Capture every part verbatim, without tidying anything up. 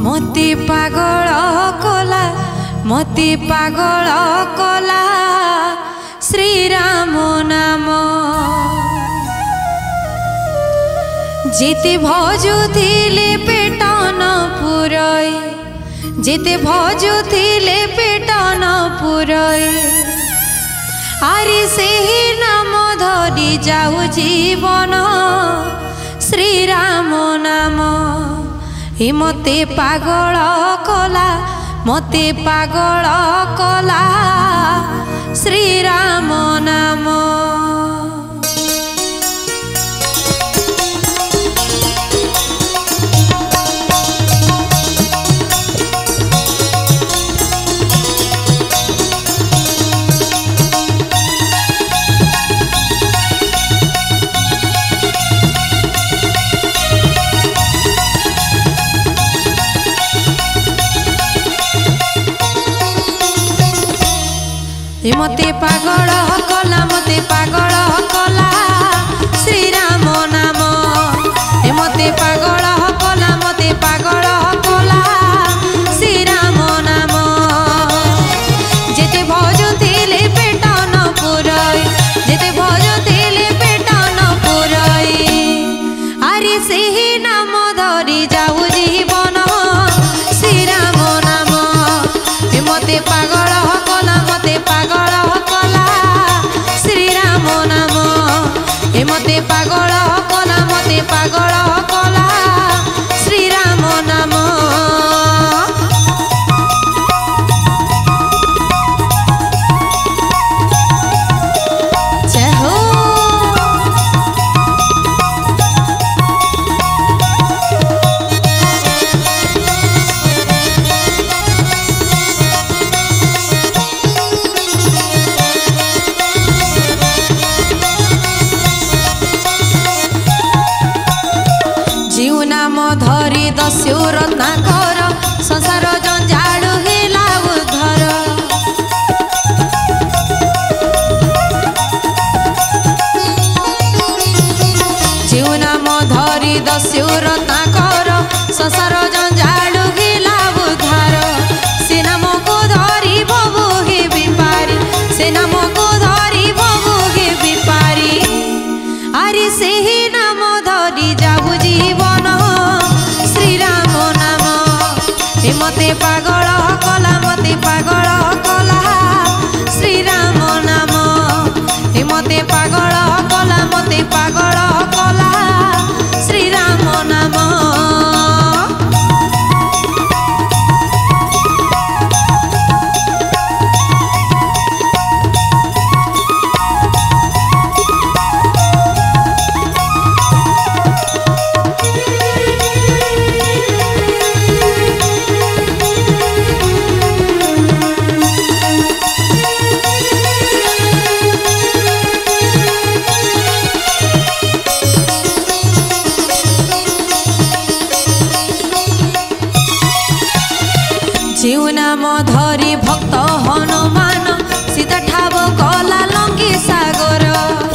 मती पागल कला मती पागल कला श्री राम नाम जिते भजुथिले पेट न पुरई जिते भजुथिले पेट न पुरई आरी से ही नाम धरी जाऊ जीवन श्री राम नाम ही मते पागल कला मते पागल कला श्री राम नाम मते पागल कला मते पागल कला श्री राम नाम मते पागल कला मते पागल कला श्री राम नाम जेते भजुथिले पेट न पुरई जेते भजुथिले पेट न पुरई आरी सेही नाम धरी जाऊ जीवन श्री राम नाम मते पागल कला मते पागल कला श्री राम नाम मते पागल कला मते पागल कला श्री राम नाम जय हो नाम धरी दस्यु रत्नाकर संसार जंजाड़ हेला उद्धर जीव नाम धरी दस्यु रत्नाकर संसार जंजाड़ हेला उद्धर से नाम को धरी बबू हे विपारी से नाम को धरी बबू हे विपारी आरी से ही नाम धरी जाऊ जीवन मते पागल कला मते पागल कला श्री राम नाम मते पागल कला मते पागल कला श्री राम नाम जीव नाम धरी भक्त हनुमान सीता ठाव कला लंकी सागर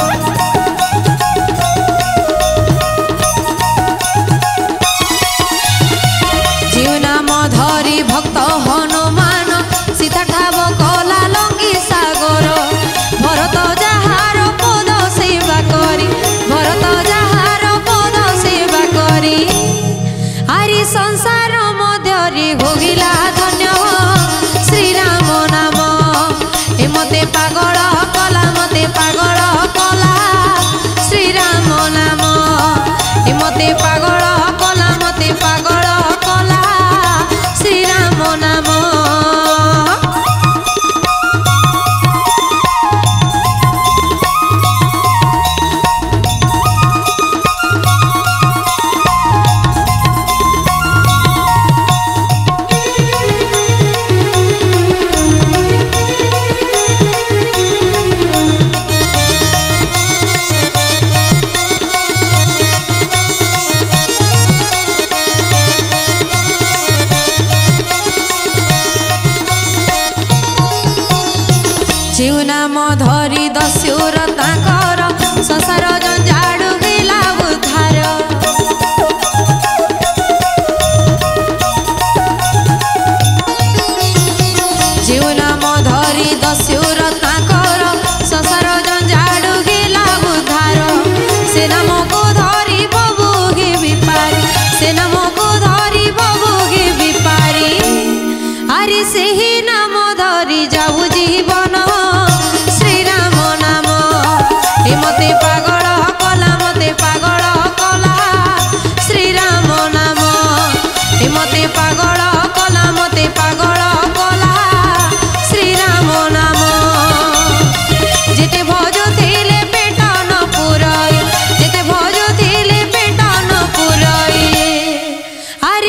जीव नाम धरी भक्त हनुमान सीता ठाव कला लंकी सागर भरत जहार पद सेवा करी भरत जहार पद सेवा करी आरी संसार मध्यरे भोगिला श्री राम नाम मते पागल कला मते पागल कला श्री राम नाम मते पागल कला मते पागल कला श्री राम नाम जीव नाम धरी दस्यु रत्नाकर संसार जंजाड़ हेला उद्धार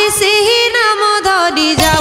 से ही नाम धरी जाऊ।